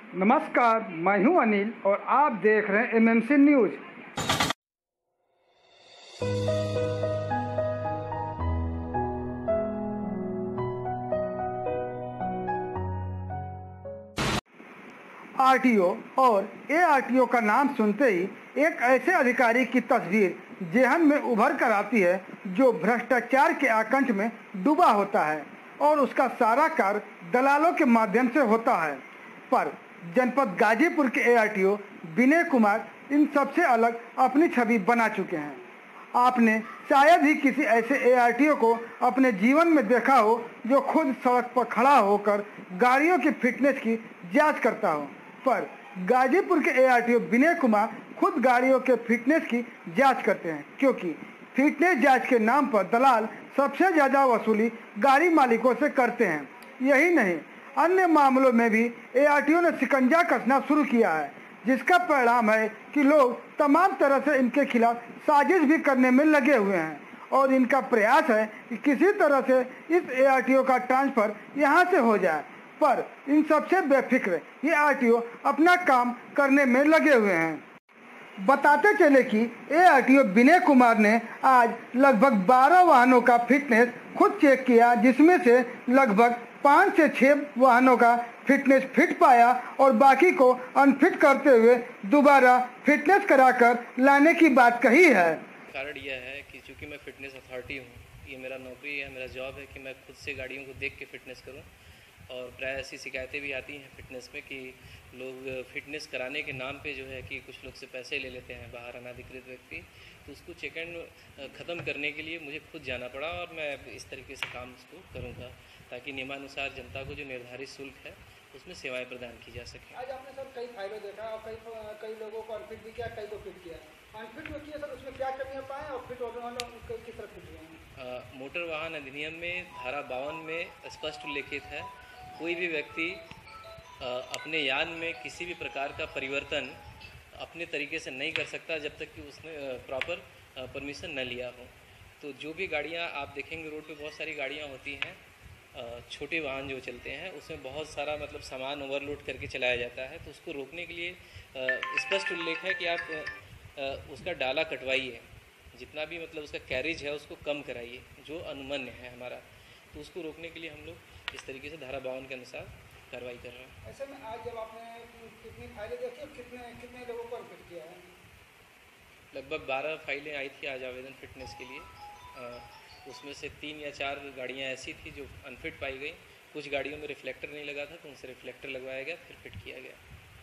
नमस्कार, मैं हूं अनिल और आप देख रहे हैं एमएमसी न्यूज। आरटीओ और एआरटीओ का नाम सुनते ही एक ऐसे अधिकारी की तस्वीर जेहन में उभर कर आती है जो भ्रष्टाचार के आकंठ में डूबा होता है और उसका सारा कार्य दलालों के माध्यम से होता है। पर जनपद गाजीपुर के एआरटीओ विनय कुमार इन सबसे अलग अपनी छवि बना चुके हैं। आपने शायद ही किसी ऐसे एआरटीओ को अपने जीवन में देखा हो जो खुद सड़क पर खड़ा होकर गाड़ियों की फिटनेस की जांच करता हो, पर गाजीपुर के एआरटीओ विनय कुमार खुद गाड़ियों के फिटनेस की जांच करते हैं, क्योंकि फिटनेस जांच के नाम पर दलाल सबसे ज़्यादा वसूली गाड़ी मालिकों से करते हैं। यही नहीं, अन्य मामलों में भी एआरटीओ ने शिकंजा कसना शुरू किया है, जिसका परिणाम है कि लोग तमाम तरह से इनके खिलाफ साजिश भी करने में लगे हुए हैं और इनका प्रयास है कि किसी तरह से इस एआरटीओ का ट्रांसफ़र यहाँ से हो जाए। पर इन सबसे बेफिक्र ये आरटीओ अपना काम करने में लगे हुए हैं। बताते चले कि एआरटीओ विनय कुमार ने आज लगभग 12 वाहनों का फिटनेस खुद चेक किया, जिसमें से लगभग 5 से 6 वाहनों का फिटनेस फिट पाया और बाकी को अनफिट करते हुए दोबारा फिटनेस कराकर लाने की बात कही है। कारण यह है कि चूँकि मैं फिटनेस अथॉरिटी हूँ, ये मेरा नौकरी है, मेरा जॉब है कि मैं खुद से गाड़ियों को देख के फिटनेस करूँ। और प्राय ऐसी शिकायतें भी आती हैं फिटनेस में कि लोग फिटनेस कराने के नाम पे जो है कि कुछ लोग से पैसे ले लेते हैं बाहर अनाधिकृत व्यक्ति। तो उसको चेक एंड ख़त्म करने के लिए मुझे खुद जाना पड़ा और मैं इस तरीके से काम उसको करूँगा ताकि नियमानुसार जनता को जो निर्धारित शुल्क है उसमें सेवाएं प्रदान की जा सकें। आज आपने सर कई फाइलों देखा और कई लोगों को अनफिट भी किया, कई को फिट किया। अनफिट जो किया सर, उसमें क्या कमियां पाए और फिट होने वालों किस तरह फिट हुए? मोटर वाहन अधिनियम में धारा 52 में स्पष्ट उल्लेखित है, कोई भी व्यक्ति अपने यान में किसी भी प्रकार का परिवर्तन अपने तरीके से नहीं कर सकता जब तक कि उसने प्रॉपर परमिशन न लिया हो। तो जो भी गाड़ियां आप देखेंगे रोड पे बहुत सारी गाड़ियां होती हैं, छोटे वाहन जो चलते हैं उसमें बहुत सारा मतलब सामान ओवरलोड करके चलाया जाता है। तो उसको रोकने के लिए स्पष्ट उल्लेख है कि आप उसका डाला कटवाइए, जितना भी मतलब उसका कैरेज है उसको कम कराइए, जो अनुमन्य है हमारा। तो उसको रोकने के लिए हम लोग इस तरीके से धारा 52 के अनुसार कार्रवाई कर रहे हैं। ऐसे में आज जब आपने कितनी फाइलें देखी और कितने लोगों को अनफिट किया है? लगभग 12 फाइलें आई थी आज आवेदन फिटनेस के लिए। उसमें से 3 या 4 गाड़ियां ऐसी थी जो अनफिट पाई गई। कुछ गाड़ियों में रिफ्लेक्टर नहीं लगा था तो उनसे रिफ्लेक्टर लगवाया गया, फिर फिट किया गया।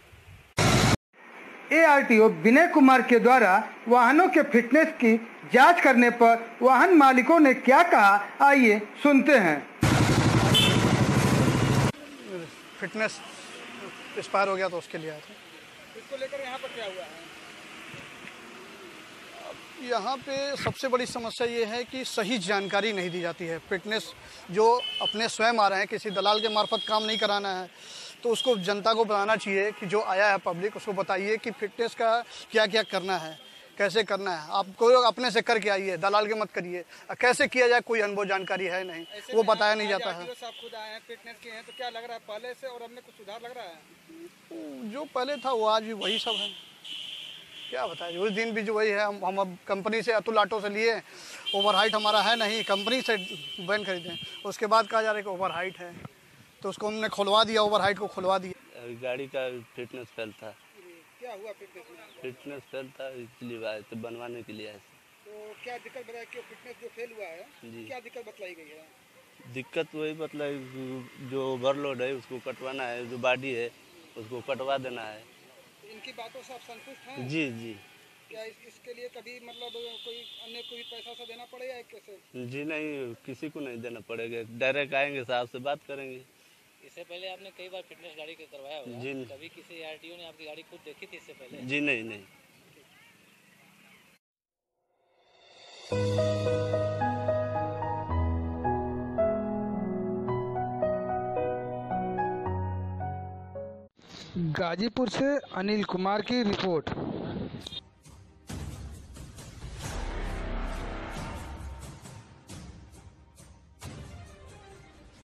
एआरटीओ विनय कुमार के द्वारा वाहनों के फिटनेस की जांच करने पर वाहन मालिकों ने क्या कहा, आइए सुनते हैं। फिटनेस एक्सपायर हो गया तो उसके लिए आया था। इसको लेकर यहाँ पर क्या हुआ है? यहाँ पे सबसे बड़ी समस्या ये है कि सही जानकारी नहीं दी जाती है। फिटनेस जो अपने स्वयं आ रहे हैं, किसी दलाल के मार्फत काम नहीं कराना है, तो उसको जनता को बताना चाहिए कि जो आया है पब्लिक, उसको बताइए कि फिटनेस का क्या क्या करना है, कैसे करना है। आपको अपने से करके आइए, दलाल के मत करिए। कैसे किया जाए कोई अनुभव जानकारी है नहीं, वो बताया नहीं जाता है। आप खुद आए हैं, फिटनेस किए हैं, तो क्या लग रहा है पहले से और अब में कुछ सुधार लग रहा है? जो पहले था वो आज भी वही सब है। क्या बताएं, उस दिन भी जो वही है। हम अब कंपनी से अतुल ऑटो से लिए, ओवर हाइट हमारा है नहीं, कंपनी से वैन खरीदें, उसके बाद कहा जा रहा है कि ओवर हाइट है, तो उसको हमने खुलवा दिया, ओवर हाइट को खुलवा दिया। गाड़ी का फिटनेस फेल था। क्या हुआ फिटनेस में? फिटनेस फेल था, इसलिए आए तो बनवाने के लिए आए। तो क्या दिक्कत बताई कि फिटनेस जो फेल हुआ है जी, क्या दिक्कत बतलाई गई है? दिक्कत वही मतलब जो ओवरलोड है उसको कटवाना है, जो बॉडी है उसको कटवा देना है। इनकी बातों से आप संतुष्ट हैं? जी जी। क्या इसके लिए कभी मतलब कोई अन्य कोई पैसा सा देना पड़ेगा कैसे? जी नहीं, किसी को नहीं देना पड़ेगा, डायरेक्ट आएंगे, साहब से बात करेंगे। इससे पहले आपने कई बार फिटनेस गाड़ी का करवाया होगा? जी। कभी किसी आरटीओ ने आपकी गाड़ी खुद देखी थी इससे पहले? जी नहीं नहीं। गाजीपुर से अनिल कुमार की रिपोर्ट।